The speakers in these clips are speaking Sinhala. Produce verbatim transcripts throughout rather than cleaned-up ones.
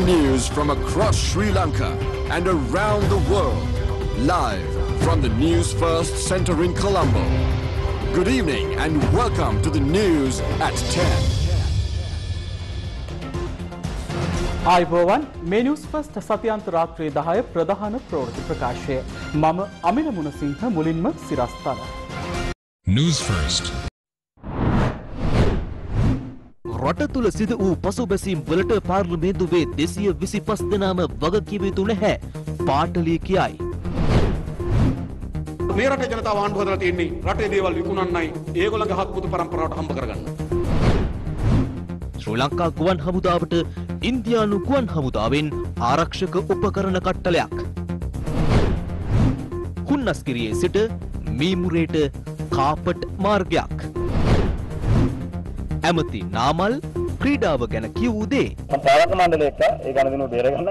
news from across Sri Lanka and around the world. Live from the News First Centre in Colombo. Good evening and welcome to the news at ten. ආයුබෝවන් මේ නිවුස් ෆස්ට් සතියාන්ත රාත්‍රී දහය ප්‍රධාන ප්‍රවෘත්ති ප්‍රකාශය. මම අමින මුණසිංහ මුලින්ම සිරස්තල. News First. රට තුල සිදු වූ පසුබැසීම් වලට පාර්ලිමේන්තුවේ දෙසිය විසිපස් දෙනාම වගකිව යුතු නැහැ. පාටලී කියයි. මේ රටේ ජනතාව ආණ්ඩුව හදලා තියෙන්නේ රටේ දේවල් විකුණන්නයි ඒගොල්ලන්ගේ හත්මුතු පරම්පරාවට හම්බ කරගන්න. ශ්‍රී ලංකා ගුවන් හමුදාවට ඉන්දියානු ගුවන් හමුදාවෙන් ආරක්ෂක උපකරණ කට්ටලයක්. හුන්නස්ගිරියේ සිට මීමුරේට කාපට් මාර්ගයක්. ඇමති නාමල් ක්‍රීඩාව ගැන කියවූ දේ. පාලක මණ්ඩලයක ඒ ගණදිනුව බේරගන්න.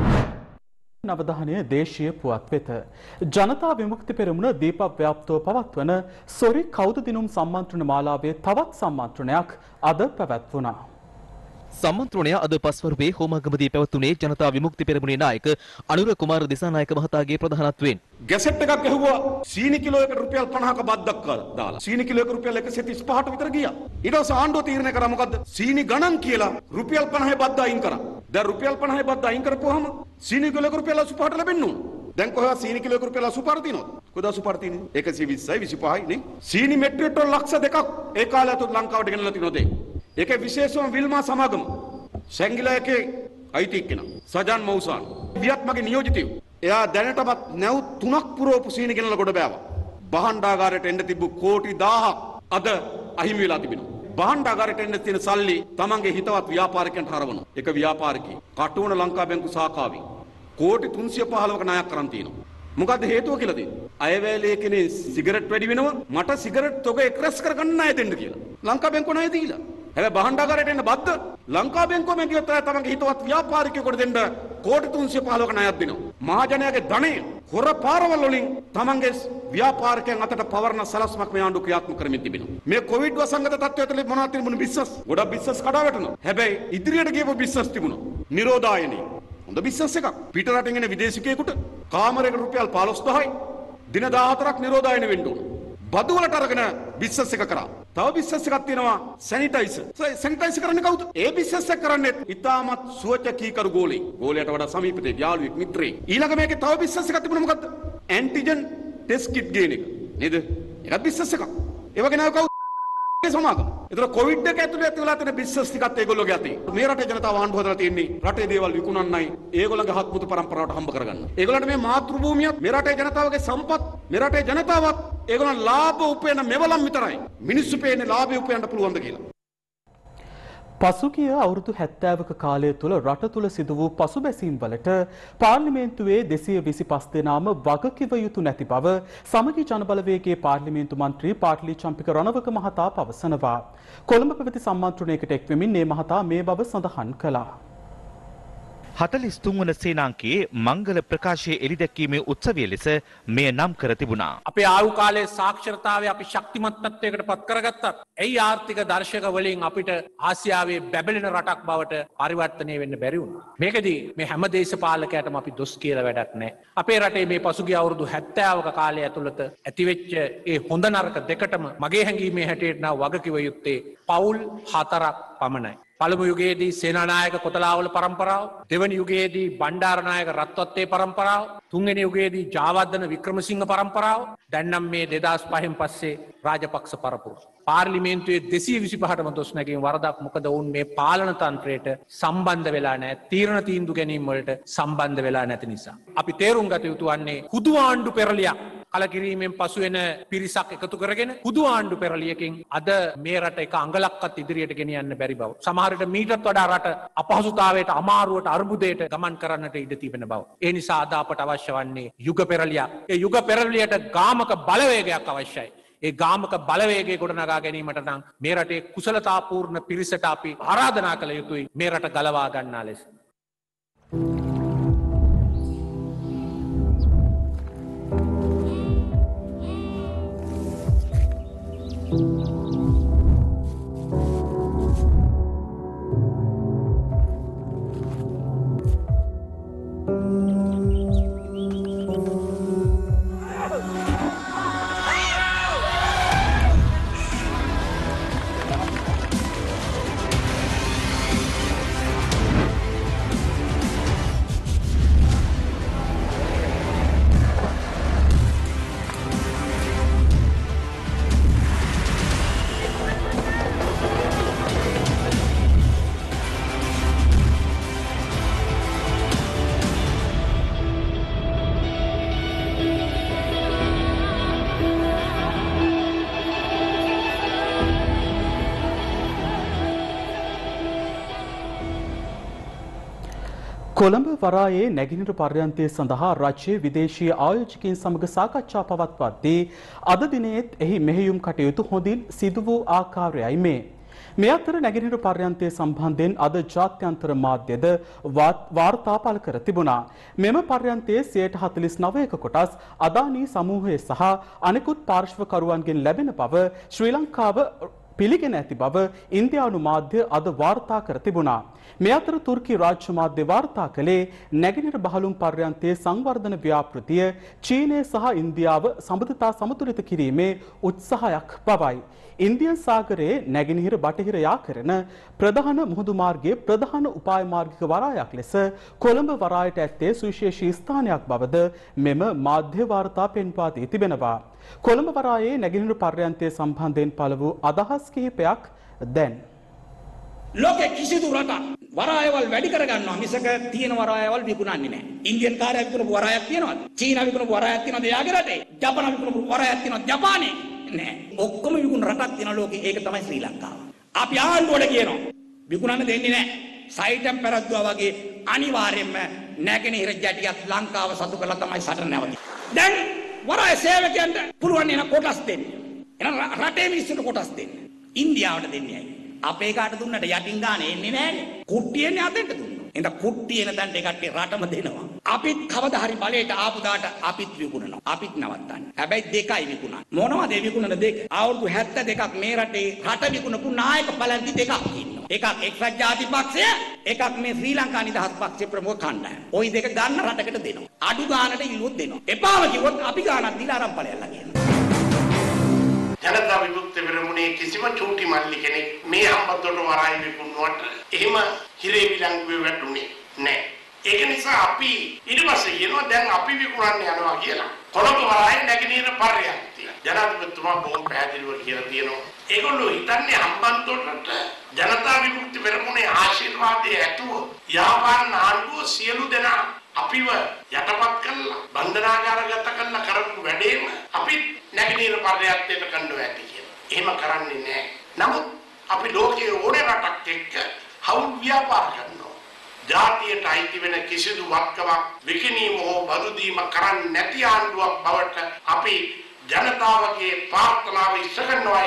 නවධානය දේශීය පුවත් වෙත. ජනතා විමුක්ති පෙරමුණ දීපව්‍යාප්තව පවත්වන සොරි කවුද දිනුම් සම්මන්ත්‍රණ මාලාවේ තවත් සම්මන්ත්‍රණයක් අද පැවැත්වුණා. සම්මන්ත්‍රණය අද පස්වරුවේ හෝමාගමදී පැවතුනේ ජනතා විමුක්ති පෙරමුණේ නායක අනුර කුමාර දිසානායක මහතාගේ ප්‍රධානත්වයෙන්. ගැසට් එකක් ගැහුවා සීනි කිලෝයකට රුපියල් පනහක බද්දක් දාලා. සීනි කිලෝයක රුපියල් එකසිය තිස් පහට විතර ගියා. ඊට පස්සේ ආණ්ඩුව තීරණය කරා මොකද්ද? සීනි ගණන් කියලා රුපියල් පනහේ බද්ද අයින් කරා. දැන් රුපියල් පනහේ බද්ද අයින් කරපුවාම සීනි කිලෝයක රුපියල් අසූ පහට ලැබෙන්න ඕන. දැන් කොහෙවත් සීනි කිලෝයක රුපියල් අසූ පහට තියෙනවද? කොහෙද අසූ පහට තියෙන්නේ? එකසිය විස්සයි විසි පහයි නේ. සීනි මෙට්‍රික් ටන් ලක්ෂ දෙකක් ඒ කාලය තුල ලංකාවට ගෙනල්ලා තියෙනවද? ඒකේ විශේෂම විල්මා සමාගම සැංගිලා එකේ අයිති එක්කෙනා සජන් මෞසාන් වියත් මගේ නියෝජිතයෝ. එයා දැනටමත් නැව් තුනක් පුරවපු සීනි ගෙනල්ලා ගොඩ බෑවා. භාණ්ඩාගාරයට එන්න තිබ්බු කෝටි දහයක් අද අහිමි වෙලා තිබෙනවා. භාණ්ඩාගාරයට එන්න තියෙන සල්ලි තමන්ගේ හිතවත් ව්‍යාපාරිකයන්ට හරවනවා. එක ව්‍යාපාරිකයෙක් කටුවන ලංකා බැංකු සාකාවේ කෝටි තුන්සිය පහළොවක ණයක් කරන් තියෙනවා. මොකද්ද හේතුව කියලා තියෙන්නේ? අයවැලේ කෙනේ සිගරට් වැඩි වෙනවා මට සිගරට් තොග එක්රැස් කරගන්න ණය දෙන්න කියලා. ලංකා බැංකුව ණය දීලා. හැබැයි භාණ්ඩාගාරයට එන්න බද්ද ලංකා බැංකුවෙන් ගියොත් තමන්ගේ හිතවත් ව්‍යාපාරිකයෙකුට දෙන්න කෝටි තුන්සිය පහළොවක ණයක් දෙනවා. මහජනයාගේ ධනය හොර පාරවල් වලින් තමන්ගේ ව්‍යාපාරිකයන් අතට පවරන සලස්මක් මේ ආණ්ඩුව ක්‍රියාත්මක කරමින් තිබෙනවා. මේ කොවිඩ් වසංගත තත්ත්වය තුළ මොනවද තිබුණු බිස්නස්? ගොඩක් බිස්නස් කඩා වැටුණා. හැබැයි ඉදිරියට ගියපු බිස්නස් තිබුණා. නිරෝධායනී හොඳ බිස්නස් එකක්. පිට රටින් එන විදේශිකයෙකුට කාමරයකට රුපියල් පහළොස් දහයි දින දාහතරක් නිරෝධායන වෙන්න ඕන. බදු වලට අරගෙන බිස්නස් එක කරා. තව බිස්නස් එකක් තියෙනවා සැනිටයිසර්. සැනිටයිසර් කරන්නේ කවුද? ඒ බිස්නස් එක කරන්නේ ඉතාමත් සුවචකීකරු ගෝලෙක්. ගෝලයට වඩා සමීපතේ යාළුවෙක් මිත්‍රයෙක්. ඊළඟ මේකේ තව බිස්නස් එකක් තිබුණා මොකද්ද? ඇන්ටිජන් ටෙස්ට් කිට් ගේන එක. නේද? ඒකත් බිස්නස් එකක්. ඒ වගේ නෑ කවුද? සමාගම. ඒතර කොවිඩ් එක ඇතුළේ ඇති වෙලා තියෙන බිස්නස් ටිකත් ඒගොල්ලෝගේ අතේ. මේ රටේ ජනතාව ආණ්ඩුව හදලා තියෙන්නේ රටේ දේවල් විකුණන්නයි ඒගොල්ලන්ගේ හත්මුතු පරම්පරාවට හම්බ කරගන්න. ඒගොල්ලන්ට මේ මාතෘ භූමියත් මේ රටේ ජනතාවගේ සම්පත් මේ රටේ ජනතාවත් ඒගොල්ලන් ලාභ උපයන මෙවලම් විතරයි. මිනිස්සු පේන්නේ ලාභය උපයන්න පුළුවන්ද කියලා. පසුගිය අවුරුදු හැත්තෑවක කාලය තුළ රට තුළ සිදු වූ පසුබැසීම් වලට පාර්ලිමේන්තුවේ දෙසිය විසිපස් දෙනාම වගකිව යුතු නැති බව සමගි ජනබලවේගයේ පාර්ලිමේන්තු මන්ත්‍රී පාටලී චම්පික රණවක මහතා පවසනවා. කොළඹ පැවති සම්මන්ත්‍රණයකට එක්වෙමින් මේ මහතා මේ බව සඳහන් කළා. හතළිස් තුන් වන සේනාංකයේ මංගල ප්‍රකාශයේ එළිදැක්වීමේ උත්සවය ලෙස මෙය නම් කර තිබුණා. අපේ ආයු කාලයේ සාක්ෂරතාවය අපි ශක්තිමත් තත්ත්වයකට පත් කරගත්තත් එයි ආර්ථික දර්ශක වලින් අපිට ආසියාවේ බැබලෙන රටක් බවට පරිවර්තනය වෙන්න බැරි වුණා. මේකදී මේ හැම දේශපාලකයටම අපි දොස් කියලා වැඩක් නැහැ. අපේ රටේ මේ පසුගිය අවුරුදු හැත්තෑවක කාලය ඇතුළත ඇතිවෙච්ච ඒ හොඳ නරක දෙකටම මගේ හැඟීමේ හැටියට නම් වගකිව යුත්තේ පවුල් හතරක් පමණයි. පළමු යුගයේදී සේනානායක කොතලාවල පරම්පරාව, දෙවනි යුගයේදී බණ්ඩාරනායක රත්වත්තේ පරම්පරාව, තුන්වෙනි යුගයේදී ජාවර්ධන වික්‍රමසිංහ පරම්පරාව, දැන් නම් මේ දෙදාස් පහෙන් පස්සේ රාජපක්ෂ පරපුර. පාර්ලිමේන්තුවේ දෙසිය විසිපහටම දොස් නැගීම වරදක්. මොකද ඔවුන් මේ පාලන තන්ත්‍රයට සම්බන්ධ වෙලා නැහැ. තීරණ තීන්දුව ගැනීම වලට සම්බන්ධ වෙලා නැති නිසා. අපි තේරුම් ගත යුතු වන්නේ හුදු ආණ්ඩු පෙරලියක් කලකිරීමෙන් පසුවෙන පිරිසක් එකතු කරගෙන හුදු ආණ්ඩු පෙරලියකින් අද මේ රට එක අඟලක්වත් ඉදිරියට ගෙනියන්න බැරි බව. සමහරට මීටත් වඩා රට අපහසුතාවයට, අමාරුවට, අර්බුදයට ගමන් කරන්නට ඉඩ තිබෙන බව. ඒ නිසා අද අපට අවශ්‍ය වන්නේ යුග පෙරලියක්. ඒ යුග පෙරලියට ගාමක බලවේගයක් අවශ්‍යයි. ඒ ගාමක බලවේගය ගොඩනගා ගැනීමට නම් මේ රටේ කුසලතාපූර්ණ පිරිසට අපි ආරාධනා කළ යුතුයි මේ රට ගලවා ගන්නා ලෙස. කොළඹ වරායේ නැගෙනහිර පර්යන්තය සඳහා රජයේ විදේශීය ආයෝජකයින් සමග සාකච්ඡා පවත්වද්දී අද දිනේත් එහි මෙහෙයුම් කටයුතු හොඳින් සිදු වූ ආකාරයයි මේ. මේ අතර නැගෙනහිර පර්යන්තය සම්බන්ධයෙන් අද ජාත්‍යන්තර මාධ්‍යද වාර්තා පළ කර තිබුණා. මෙම පර්යන්තයේ සියයට හතළිස් නවයක කොටස් අදානී සමූහය සහ අනෙකුත් පාර්ශ්වකරුවන්ගෙන් ලැබෙන බව ශ්‍රී ලංකාව පිළිගෙන ඇති බව ඉන්දියානු මාධ්‍ය අද වාර්තා කර තිබුණා. මේ අතර තුර්කී රාජ්‍ය මාධ්‍ය වාර්තා කළේ නැගෙනහිර බහලුම් පර්යන්තයේ සංවර්ධන ව්‍යාපෘතිය චීනය සහ ඉන්දියාව සම්බන්ධතා සමතුලිත කිරීමේ උත්සාහයක් බවයි. ඉන්දියන් සාගරයේ නැගෙනහිර බටහිර යා කරන ප්‍රධාන මුහුදු මාර්ගයේ ප්‍රධාන උපාය මාර්ගික වරායක් ලෙස කොළඹ වරායට ඇත්තේ සුවිශේෂී ස්ථානයක් බවද මෙම මාධ්‍ය වාර්තා පෙන්වා දී තිබෙනවා. කොළඹ වරායේ නැගෙනහිර පර්යන්තය සම්බන්ධයෙන් පළ වූ අදහස් කිහිපයක් දැන්. ලෝකෙ කිසිදු රටක් වරායවල් වැඩි කරගන්නවා මිසක තියෙන වරායවල් විකුණන්නේ නැහැ. ඉන්දියන් කාර්යයක් විකුණපු වරායක් තියෙනවද? චීනා විකුණපු වරායක් තියෙනවද යාගේ රටේ? ජපාන විකුණපු වරායක් තියෙනවද ජපානයේ? නැහැ. ඔක්කොම විකුණන රටක් තියෙන ලෝකේ ඒක තමයි ශ්‍රී ලංකාව. අපි ආණ්ඩුවට කියනවා විකුණන්න දෙන්නේ නැහැ. සයිටම් පෙරද්දුවා වගේ අනිවාර්යයෙන්ම නැගෙනහිර ජැටියක් ලංකාව සතු කරලා තමයි සටන නැවතින්නේ. දැන් වරාය සේවකයන්ට පුළුවන් එන කොටස් දෙන්න. එන රටේ මිනිස්සුන්ට කොටස් දෙන්න. ඉන්දියාවට දෙන්නේ ඇයි? අපේ කාට දුන්නට යටින් ගානේ එන්නේ නැහැනේ. කුට්ටියනේ අතෙන්ට දුන්නා. එහෙනම් කුට්ටිය එන තැනට ඒ කට්ටිය රටම දෙනවා. අපිත් කවදා හරි බලයට ආපු දාට අපිත් විකුණනවා. අපිත් නවත්තන්නේ. හැබැයි දෙකයි විකුණන්නේ. මොනවද ඒ විකුණන දෙක? අවුරුදු හැත්තෑ දෙකක් මේ රටේ රට විකුණපු නායක පළන්ති දෙකක් ඉන්නවා. එකක් එක්සත් ජාතික පක්ෂය, එකක් මේ ශ්‍රී ලංකා නිදහස් පක්ෂයේ ප්‍රමුඛ කණ්ඩායම. ওই දෙක ගන්න රටකට දෙනවා. අඩු ගානට ඉල්ලුවොත් දෙනවා. එපාම කිව්වොත් අපි ගානක් දීලා අරන් ඵලයල්ලා කියනවා. ජනතා විමුක්ති පෙරමුණේ කිසිම චූටි මල්ලි කෙනෙක් මේ හම්බතොට වරායි විකුණුවට එහෙම හිරේ විලංගුවේ වැටුනේ නැහැ. ඒක නිසා අපි ඊට පස්සේ කියනවා දැන් අපි විකුණන්න යනවා කියලා. කොළඹ වරායි නැගෙනහිර පර්යන්තය. ජනාධිපතිතුමා බොහොම පැහැදිලිව කියලා තියෙනවා. ඒගොල්ලෝ හිතන්නේ හම්බන්තොටට ජනතා විමුක්ති පෙරමුණේ ආශිර්වාදයේ ඇතුව යාපාන ආණ්ඩුව සියලු දෙනා අපිව යටපත් කළා බන්ධනාගාරගත කළා කරපු වැඩේම අපි නැගෙනහිර පර්යන්තයට කණ්ඩ වැටි කියලා. එහෙම කරන්නේ නැහැ. නමුත් අපි ලෝකයේ ඕනේ රටක් එක්ක හවුල් ව්‍යාපාර කරනවා. ජාතියට අයිති වෙන කිසිදු වත්කමක් විකිණීම හෝ බදු දීම කරන්නේ නැති ආණ්ඩුවක් බවට අපි ජනතාවගේ ප්‍රාර්ථනාව ඉෂ්ට කරනවා.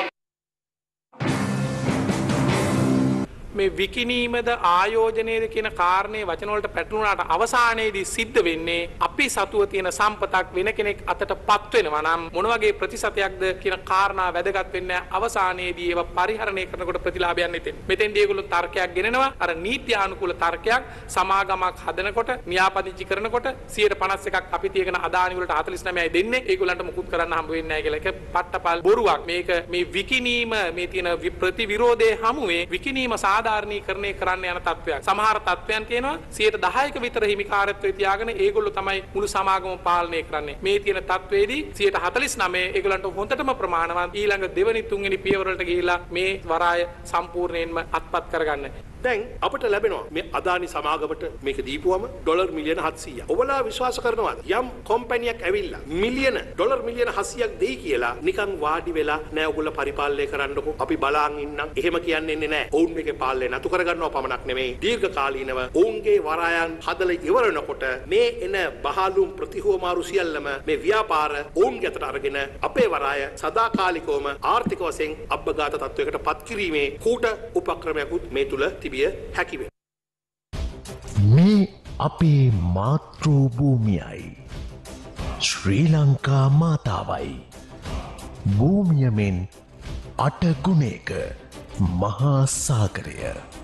මේ විකිණීමද ආයෝජනයේද කියන කාරණේ වචන වලට පැටලුණාට අවසානයේදී සිද්ධ වෙන්නේ අපි සතුව තියෙන සම්පතක් වෙන කෙනෙක් අතටපත් වෙනවා නම් මොන වගේ ප්‍රතිශතයක්ද කියන කාරණා වැදගත් වෙන්නේ අවසානයේදී ඒව පරිහරණය කරනකොට ප්‍රතිලාභයක් නෙතෙන්. මෙතෙන්දී ඒගොල්ලෝ තර්කයක් ගෙනනවා අර නීත්‍යානුකූල තර්කයක් සමාගමක් හදනකොට න්‍යායපදිංචි කරනකොට සියයට පනස් එකක් අපි තියගෙන අදානි වලට හතළිස් නවයයි දෙන්නේ ඒගොල්ලන්ට මුකුත් කරන්න හම්බ වෙන්නේ නැහැ කියලා. ඒක පට්ටපල් බොරුවක්. මේක මේ විකිණීම මේ තියෙන ප්‍රතිවිරෝධයේ හමුවේ විකිණීම සාධාරණීකරණය කරන්න යන තත්වයක්. සමහර තත්වයන් තියෙනවා සියයට දහයක විතර හිමිකාරත්වයේ තියාගෙන ඒගොල්ලෝ තමයි මුළු සමාගම පාලනය කරන්නේ. මේ තියෙන තත්වයේදී සියයට හතළිස් නවය ඒගොල්ලන්ට හොඳටම ප්‍රමාණවත් ඊළඟ දෙවෙනි තුන්වෙනි පියවර වලට ගිහිලා මේ වරාය සම්පූර්ණයෙන්ම අත්පත් කරගන්න. දැන් අපිට ලැබෙනවා මේ අදානි සමාගමට මේක දීපුවම ඩොලර් මිලියන හත්සීයක්. ඔබලා විශ්වාස කරනවාද යම් කම්පැනියක් ඇවිල්ලා මිලියන ඩොලර් මිලියන හත්සීයක් දෙයි කියලා නිකන් වාඩි වෙලා නෑ ඔයගොල්ලෝ පරිපාලනය කරන්නකො අපි බලාන් ඉන්නම් එහෙම කියන්නේ නැහැ. ඔවුන් මේකේ පාලනය නතු කරගන්නව පමණක් නෙමෙයි දීර්ඝ කාලීනව ඔවුන්ගේ වරායන් හදලා ඉවරනකොට මේ එන බහලුම් ප්‍රතිහෝමාරු සියල්ලම මේ ව්‍යාපාර ඔවුන්ගේ අතට අරගෙන අපේ වරාය සදාකාලිකවම ආර්ථික වශයෙන් අබ්බගාත තත්වයකට පත් කිරීමේ කූට උපක්‍රමයකුත් මේ තුල හැකි වෙන. මේ අපේ මාතෘ භූමියයි. ශ්‍රී ලංකා මාතාවයි. භූමියමෙන් අට ගුණයක මහා සාගරය.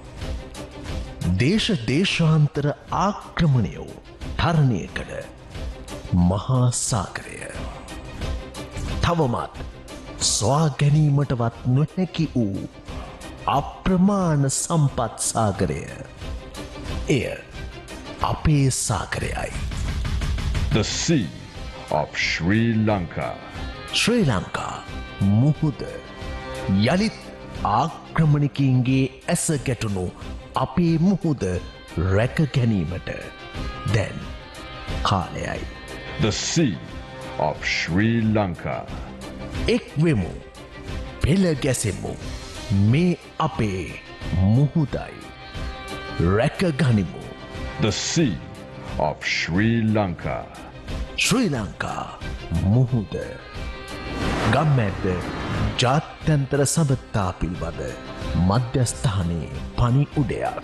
දේශ දේශාන්තර ආක්‍රමණයෝ තරණය කළ මහා සාගරය. තවමත් සොයා ගැනීමටවත් නොහැකි වූ අප්‍රමාණ සම්පත් සාගරය. එය අපේ සාගරයයි. The Sea of Sri Lanka. ශ්‍රී ලංකා මුහුද යළිත් ආක්‍රමණිකයින්ගේ ඇස ගැටුණු අපේ මුහුද රැක ගැනීමට දැන් කාලයයි. The Sea of Sri Lanka. එක් වෙමු පෙළ ගැසෙමු මේ අපේ මුහුදයි රැක ගනිමු The Sea of Sri Lanka. ශ්‍රී ලංකා මුහුද ගම්මැද්ද ජාත්‍යන්තර සබත්තා පිළිබඳ මධ්‍යස්ථානයේ පනි උඩයක්.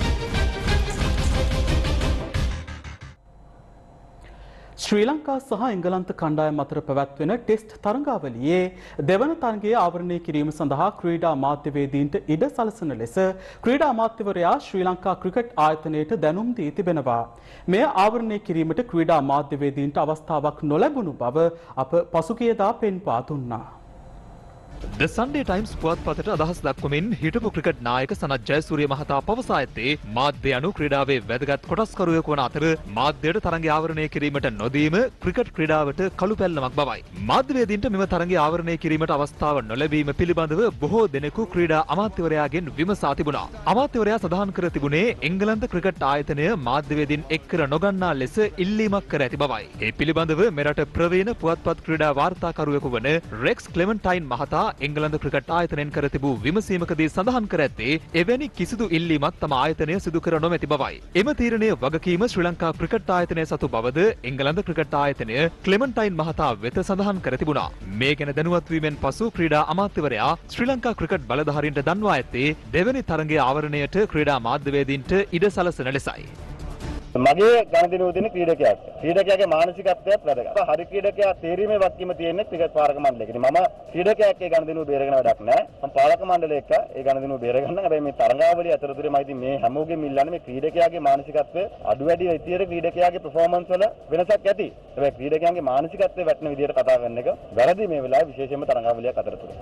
ශ්‍රී ලංකා සහ එංගලන්ත කණ්ඩායම් අතර පැවැත්වෙන ටෙස්ට් තරඟාවලියේ දෙවන තරඟය ආවරණය කිරීම සඳහා ක්‍රීඩා අමාත්‍යවේදීන්ට ඉඩ සලසන ලෙස ක්‍රීඩා අමාත්‍යවරයා ශ්‍රී ලංකා ක්‍රිකට් ආයතනයට දැනුම් දී තිබෙනවා. මෙය ආවරණය කිරීමට ක්‍රීඩා අමාත්‍යවේදීන්ට අවස්ථාවක් නොලැබුණු බව අප පසුගියදා පෙන්වා දුන්නා. The Sunday Times පුවත්පතට අදහස් දක්වමින් හිටපු ක්‍රිකට් නායක සනත් ජයසූරිය මහතා පවසා ඇත්තේ මාධ්‍ය අනු ක්‍රීඩාවේ වැදගත් කොටස්කරුවෙකු වන අතර මාධ්‍යයට තරඟය ආවරණය කිරීමට නොදීම ක්‍රිකට් ක්‍රීඩාවට කළු පැල්ලමක් බවයි. මාධ්‍යවේදීන්ට මෙම තරඟය ආවරණය කිරීමට අවස්ථාව නොලැබීම පිළිබඳව බොහෝ දෙනෙකු ක්‍රීඩා අමාත්‍යවරයාගෙන් විමසා තිබුණා. අමාත්‍යවරයා සඳහන් කර තිබුණේ එංගලන්ත ක්‍රිකට් ආයතනය මාධ්‍යවේදීන් එක් කර නොගන්නා ලෙස ඉල්ලීමක් කර ඇති බවයි. ඒ පිළිබඳව මෙරට ප්‍රවීණ පුවත්පත් ක්‍රීඩා වාර්තාකරුවෙකු වන රෙක්ස් ක්ලෙමන්ටයින් මහතා එංගලන්ත ක්‍රිකට් ආයතනයෙන් කර තිබූ විමසීමකදී සඳහන් කර ඇත්තේ එවැනි කිසිදු ඉල්ලීමක් තම ආයතනය සිදු කර නොමැති බවයි. එම තීරණය වගකීම ශ්‍රී ලංකා ක්‍රිකට් ආයතනය සතු බවද එංගලන්ත ක්‍රිකට් ආයතනය ක්ලෙමන්ටයින් මහතා වෙත සඳහන් කර තිබුණා. මේ ගැන දැනුවත් වීමෙන් පසු ක්‍රීඩා අමාත්‍යවරයා ශ්‍රී ලංකා ක්‍රිකට් බලධාරීන්ට දන්වා ඇත්තේ දෙවැනි තරඟයේ ආවරණයට ක්‍රීඩා මාධ්‍යවේදීන්ට ඉඩ සලසන ලෙසයි. මගේ ගණදිනුව තියෙන ක්‍රීඩකයාට ක්‍රීඩකයාගේ මානසිකත්වයත් වැදගත්. හරි ක්‍රීඩකයා තීරීමේ වත්කීම තියෙන්නේ ක්‍රිකට් පාලක මණ්ඩලයකදී. මම ක්‍රීඩකයාගේ ගණදිනුව බේරගෙන වැඩක් නැහැ. මම පාලක මණ්ඩලයක ඒ ගණදිනුව බේරගන්න. හැබැයි මේ තරඟාවලිය අතරතුරේ මම ඉතින් මේ හැමෝගෙම ඉල්ලන්නේ මේ ක්‍රීඩකයාගේ මානසිකත්වය අඩු වැඩි විදියට ක්‍රීඩකයාගේ පර්ෆෝමන්ස් වල වෙනසක් ඇති. හැබැයි ක්‍රීඩකයාගේ මානසිකත්වය වැටෙන විදියට කතා කරන එක වැරදි මේ වෙලාවේ විශේෂයෙන්ම තරඟාවලියක් අතරතුරේ.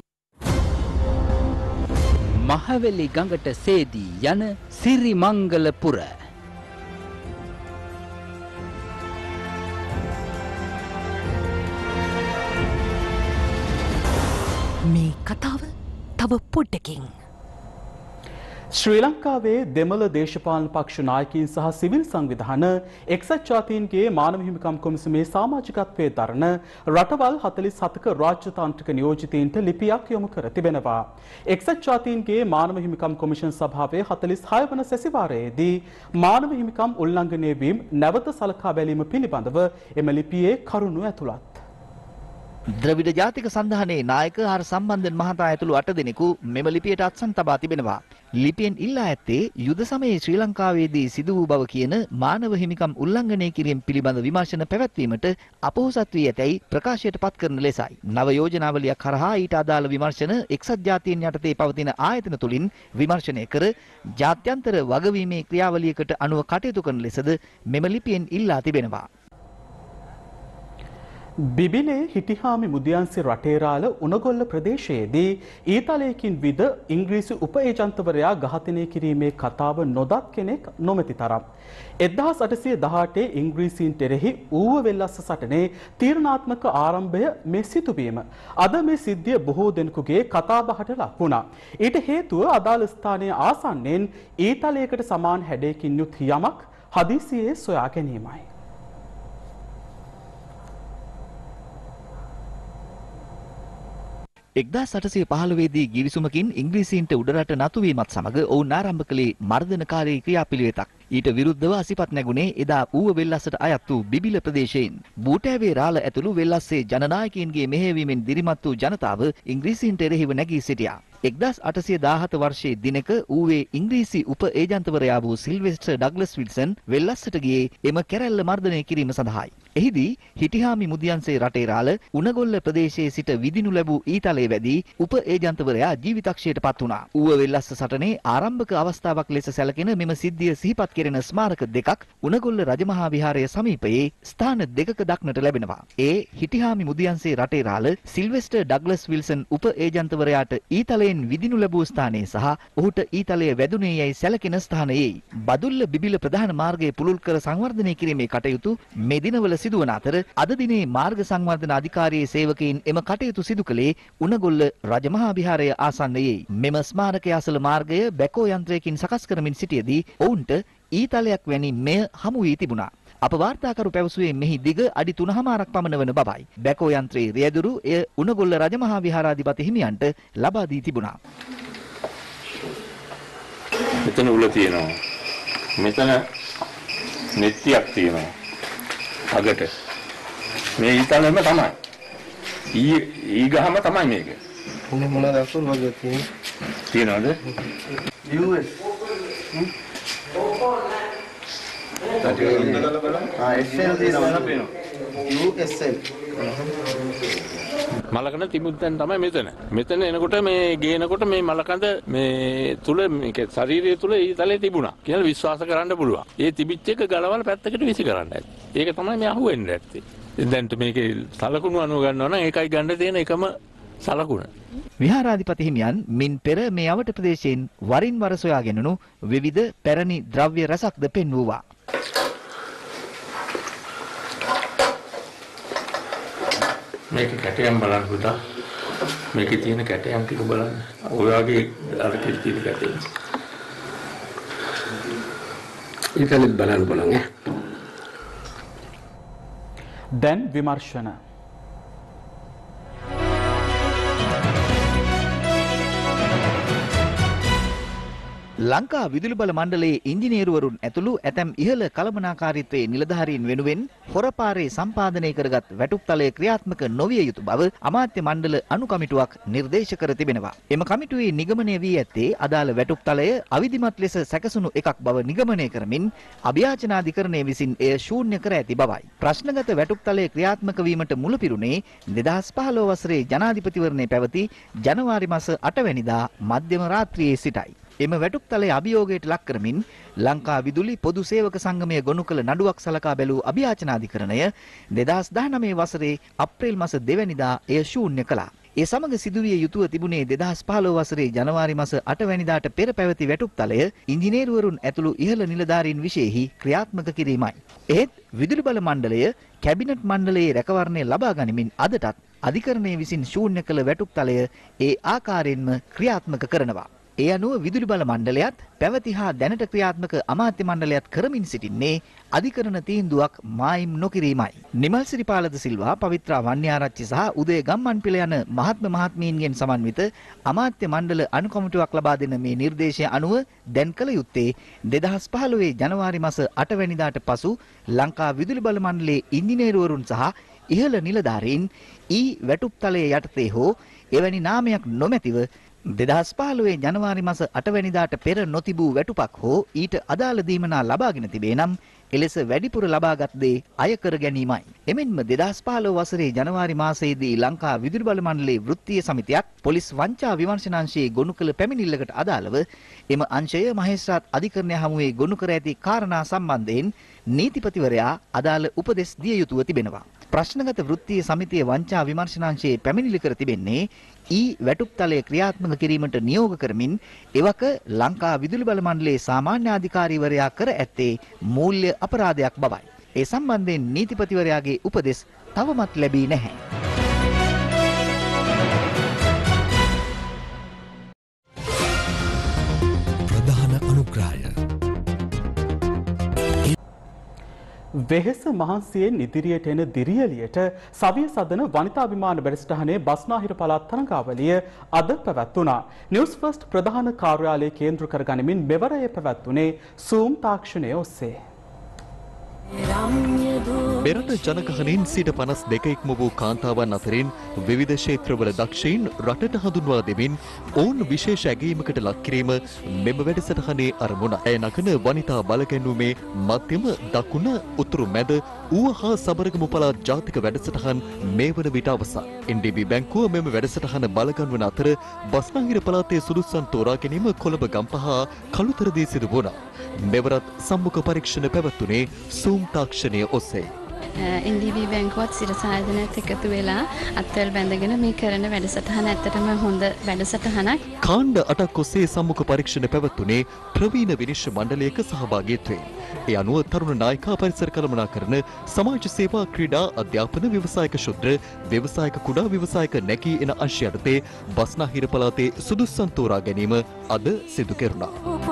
මහවැලි ගඟට සේදී යන සිරිමංගලපුර මේ කතාව තව පොඩ්ඩකින්. ශ්‍රී ලංකාවේ දෙමළ දේශපාලන පක්ෂ නායකයින් සහ සිවිල් සංවිධාන එක්සත් ජාතීන්ගේ මානව හිමිකම් කොමිසමේ සමාජිකත්වයේ දරන රටවල් හතළිස් හතක රාජ්‍යතාන්ත්‍රික නියෝජිතයින්ට ලිපියක් යොමු කර තිබෙනවා. එක්සත් ජාතීන්ගේ මානව හිමිකම් කොමිෂන් සභාවේ හතළිස් හය වන සැසිවාරයේදී මානව හිමිකම් උල්ලංඝනය වීම නැවත සලකා බැලීම පිළිබඳව එම ලිපියේ කරුණු ඇතුළත්. ද්‍රවිඩ ජාතික සන්ධානයේ නායක හර සම්බන්ධන් මහතා ඇතුළු අට දෙනෙකු මෙම ලිපියට අත්සන් තබා තිබෙනවා. ලිපියෙන් ඉල්ලා ඇත්තේ යුද සමයේ ශ්‍රී ලංකාවේදී සිදු වූ බව කියන මානව හිමිකම් උල්ලංඝනය කිරීම පිළිබඳ විමර්ශන පැවැත්වීමට අපොහොසත් වී ඇතැයි ප්‍රකාශයට පත් කරන ලෙසයි. නව යෝජනාවලියක් කරහා ඊට අදාළ විමර්ශන එක්සත් ජාතීන් යටතේ පවතින ආයතන තුලින් විමර්ශනය කර ජාත්‍යන්තර වගවීමේ ක්‍රියාවලියකට අනුව කටයුතු කරන ලෙසද මෙම ලිපියෙන් ඉල්ලා තිබෙනවා. බිබිලේ හිටිහාමි මුදියන්සි රටේරාල උණගොල්ල ප්‍රදේශයේදී ඊතලයකින් විද ඉංග්‍රීසි උප ඒජන්තවරයා ඝාතනය කිරීමේ කතාව නොදත් කෙනෙක් නොමැති තරම්. එක්දහස් අටසිය දහඅටේ ඉංග්‍රීසීන්ට එරෙහි ඌව වෙල්ලස්ස සටනේ තීරණාත්මක ආරම්භය මේ සිදුවීම. අද මේ සිද්ධිය බොහෝ දෙනෙකුගේ කතාබහට ලක් වුණා. ඊට හේතුව අදාළ ස්ථානයේ ආසන්නයෙන් ඊතලයකට සමාන හැඩයකින් යුත් යමක් හදිසියේ සොයා ගැනීමයි. එක්දාස් අටසිය පහළොවේදී ගිවිසුමකින් ඉංග්‍රීසීන්ට උඩරට නතුවීමත් සමග ඔවුන් ආරම්භ කළේ මර්ධනකාරී ක්‍රියාපිළිවෙතක්. ඊට විරුද්ධව අසිපත් නැගුණේ එදා ඌව වෙල්ලස්සට අයත් වූ බිබිල ප්‍රදේශයෙන්. බූටෑවේ රාළ ඇතුළු වෙල්ලස්සේ ජනනායකයින්ගේ මෙහෙයවීමෙන් දිරිමත් වූ ජනතාව ඉංග්‍රීසීන්ට එරෙහිව නැගී සිටියා. එක්දාස් අටසිය දාහත වර්ෂයේ දිනක ඌවේ ඉංග්‍රීසි උප ඒජන්තවරයා වූ සිල්වෙස්ටර් ඩග්ලස් විල්සන් වෙල්ලස්සට ගියේ එම කැරැල්ල මර්ධනය කිරීම සඳහායි. එහිදී හිටිහාමි මුදියන්සේ රටේරාල උණගොල්ල ප්‍රදේශයේ සිට විදිනු ලැබූ ඊතලයේ වැදී උප ඒජන්තවරයා ජීවිතක්ෂයට පත් වුණා. ඌව වෙල්ලස්ස සටනේ ආරම්භක අවස්ථාවක් ලෙස සැලකෙන මෙම සිද්ධිය සිහිපත් කෙරෙන ස්මාරක දෙකක් උණගොල්ල රජමහා විහාරය සමීපයේ ස්ථාන දෙකක දක්නට ලැබෙනවා. ඒ Hitihami Mudiyanse Raterala Sylvester Douglas Wilson උප ඒජන්තවරයාට ඊතලයෙන් විදිනු ලැබූ ස්ථානයේ සහ ඔහුට ඊතලය වැදුනේ යයි සැලකෙන ස්ථානයේ බදුල්ල බිබිල ප්‍රධාන මාර්ගයේ පුළුල් කර සංවර්ධනය කිරීමේ කටයුතු මේ දිනවල සිදුවන අතර අද දිනේ මාර්ග සංවර්ධන අධිකාරියේ සේවකයින් එම කටයුතු සිදු කළේ උණගොල්ල රජමහා විහාරය ආසන්නයේ. මෙම ස්මාරකය අසල මාර්ගය බැකෝ යන්ත්‍රයකින් සකස් කරමින් සිටියේදී ඔවුන්ට ඊතලයක් වැනි මෙය හමු වී තිබුණා. අප වාර්තාකරු පැවසුවේ මෙහි දිග අඩි තුනමාරක් පමණ වන බවයි. බැකෝ යන්ත්‍රයේ රියදුරු එය උණගොල්ල රජමහා විහාරාධිපති හිමියන්ට ලබා දී තිබුණා. මෙතන උල තියෙනවා. මෙතන නෙත්තියක් තියෙනවා. අගට මේ ඊතලෙම තමයි. ඊ ඊ ගහම තමයි මේක. මොන මොනවාද අකුරු වගේ තියෙන්නේ? තියනවද? U S R S L තියෙනවා. යූ එස් එල් මලකඳ තිබුද්දන් තමයි මෙතන. මෙතන එනකොට මේ ගේනකොට මේ මලකඳ මේ තුල මේක ශරීරය තුල ඊතලේ තිබුණා කියලා විශ්වාස කරන්න පුළුවන්. ඒ තිබිච්ච එක ගලවලා පැත්තකට විසි කරන්න ඇති. ඒක තමයි මේ අහුවෙන්නේ ඇත්තේ. දැන් මේකේ සලකුණු අනුව ගන්නවා නම් ඒකයි ගන්න තියෙන එකම සලකුණ. විහාරාධිපති හිමියන් මින් පෙර මේ අවට ප්‍රදේශයෙන් වරින් වර සොයාගෙනු විවිධ පැරණි ද්‍රව්‍ය රසක්ද පෙන්වුවා. මේක කැටයම් බලන්න පුතා. මේකේ තියෙන කැටයම් ටික බලන්න. ඔය වගේ අරකේ තියෙන කැටයම්. ඊටලෙත් බලන්න බලන්න. දැන් විමර්ශන. ලංකා විදුලි බල මණ්ඩලයේ ඉංජිනේරුවරුන් ඇතුළු ඇතැම් ඉහළ කළමනාකාරීත්වයේ නිලධාරීන් වෙනුවෙන් හොරපාරේ සම්පාදනය කරගත් වැටුප්තලය ක්‍රියාත්මක නොවිය යුතු බව අමාත්‍ය මණ්ඩල අනුකමිටුවක් නිර්දේශ කර තිබෙනවා. එම කමිටුවේ නිගමනය වී ඇත්තේ අදාළ වැටුප්තලය අවිධිමත් ලෙස සැකසුණු එකක් බව නිගමනය කරමින් අභියාචනාධිකරණය විසින් එය ශූන්‍ය කර ඇති බවයි. ප්‍රශ්නගත වැටුප්තලය ක්‍රියාත්මක වීමට මුල පිරුණේ දෙදහස් පහළොව වසරේ ජනාධිපතිවරණය පැවති ජනවාරි මාස අට වැනිදා මධ්‍යම රාත්‍රියේ සිටයි. එම වැටුප්තලයේ අභියෝගයට ලක් කරමින් ලංකා විදුලි පොදු සේවක සංගමය ගොනු කළ නඩුවක් සලකා බැලූ අභියාචනාධිකරණය දෙදහස් දහනවය වසරේ අප්‍රේල් මාස දෙවැනිදා එය ශූන්‍ය කළා. ඒ සමග සිදුවිය යුතුව තිබුණේ දෙදහස් පහළොව වසරේ ජනවාරි මාස අට වැනිදාට පෙර පැවති වැටුප්තලය ඉංජිනේරුවරුන් ඇතුළු ඉහළ නිලධාරීන් විශේෂෙහි ක්‍රියාත්මක කිරීමයි. එහෙත් විදුලි බල මණ්ඩලය කැබිනට් මණ්ඩලයේ රැකවරණය ලබා ගනිමින් අදටත් අධිකරණය විසින් ශූන්‍ය කළ වැටුප්තලය ඒ ආකාරයෙන්ම ක්‍රියාත්මක කරනවා. ඒ අනුව විදුලි බල මණ්ඩලයත් පැවති හා දැනට ක්‍රියාත්මක අමාත්‍ය මණ්ඩලයත් කරමින් සිටින්නේ අධිකරණ තීන්දුවක් මායිම් නොකිරීමයි. නිමල් සිරිපාලද සිල්වා, පවිත්‍රා වන්‍යාරච්චි සහ උදය ගම්මන්පිල යන මහත්ම මහත්මීන්ගෙන් සමන්විත අමාත්‍ය මණ්ඩල අනුකමිටුවක් ලබා දෙන මේ නිර්දේශය අනුව දැන් කළ යුත්තේ දෙදහස් පහළොව ජනවාරි මාස අට වැනිදාට පසු ලංකා විදුලි බල මණ්ඩලයේ ඉංජිනේරුවරුන් සහ ඉහළ නිලධාරීන් ඊ වැටුප්තලයේ යටතේ හෝ එවැනි නාමයක් නොමැතිව දෙදහස් පහළොව ජනවාරි මාස අට වැනිදාට පෙර නොතිබූ වැටුපක් හෝ ඊට අදාළ දීමනා ලබාගෙන තිබේ නම් එලෙස වැඩිපුර ලබාගත් දේ අය කර ගැනීමයි. එමෙන්ම දෙදහස් පහළොව වසරේ ජනවාරි මාසයේදී ලංකා විදුලි බල මණ්ඩලයේ වෘත්තීය සමිතියක් පොලිස් වංචා විමර්ශනාංශයේ ගොනු කළ පැමිණිල්ලකට අදාළව එම අංශය මහේස්ත්‍රාත් අධිකරණය හමුවේ ගොනු කර ඇති කාරණා සම්බන්ධයෙන් නීතිපතිවරයා අදාළ උපදෙස් දිය යුතුව තිබෙනවා. ප්‍රශ්නගත වෘත්තීය සමිතිය වංචා විමර්ශනාංශයේ පැමිණිලි කර තිබෙන්නේ ඊ වැටුප්තලය ක්‍රියාත්මක කිරීමට නියෝග කරමින් එවක ලංකා විදුලි බල මණ්ඩලයේ සාමාන්‍ය අධිකාරීවරයා කර ඇත්තේ මූල්‍ය අපරාධයක් බවයි. ඒ සම්බන්ධයෙන් නීතිපතිවරයාගේ උපදෙස් තවමත් ලැබී නැහැ. ප්‍රධාන අනුග්‍රහය වෙහෙස මහන්සියෙන් ඉදිරියට එන දිරියලියට සවිය සදන වනිතා විමාන වැඩසටහනේ බස්නාහිර පළාත් තරඟාවලිය අද පැවැත්වුණා. නිවුස් ෆස්ට් ප්‍රධාන කාර්යාලය කේන්ද්‍ර කරගනිමින් මෙවර එය පැවැත්වුණේ සූම් තාක්ෂණය ඔස්සේ. මෙරට ජනගහනයෙන් සිට පනස් දෙක ඉක්ම වූ කාන්තාවන් අතරින් විවිධ ක්ෂේත්‍රවල දක්ෂයින් රටට හඳුන්වා දෙමින් ඔවුන් විශේෂ ඇගීමකට ලක් කිරීම මෙම වැඩසටහනේ අරමුණ. ඇය නගන වනිතා බලගැන්වීමේ මධ්‍යම දකුණ උතුරු මැද ඌව හා සබරගමු පළාත් ජාතික වැඩසටහන් මේ වන විට අවසන්. එන් ඩී බී බැංකුව මෙම වැඩසටහන බලගන්වන අතර බස්නාහිර පළාතේ සුදුස්සන් තෝරා ගැනීම කොළඹ ගම්පහ කළුතරදී සිදු වුණා. මෙවරත් සම්මුඛ පරීක්ෂණ පැවැත්වුණේ සූම් තාක්ෂණය ඔස්සේ. එන් ඩී බී බැංකුවත් සිරසායතනයත් එකතු වෙලා අත්වැල් බැඳගෙන මේ කරන වැඩසටහන ඇත්තටම හොඳ වැඩසටහනක්. කාණ්ඩ අටක් ඔස්සේ සම්මුඛ පරීක්ෂණ පැවැත්වුණේ ප්‍රවීණ විනිශ්චය මණ්ඩලයක සහභාගීත්වයෙන්. ඒ අනුව තරුණ නායිකා පරිසර කළමනාකරන සමාජ සේවා ක්‍රීඩා අධ්‍යාපන ව්‍යවසායක ශුද්‍ර ව්‍යවසායක කුඩා ව්‍යවසායක නැකී එන අංශය යටතේ බස්නාහිර පළාතේ සුදුස්සන් තෝරා ගැනීම අද සිදු කෙරුණා.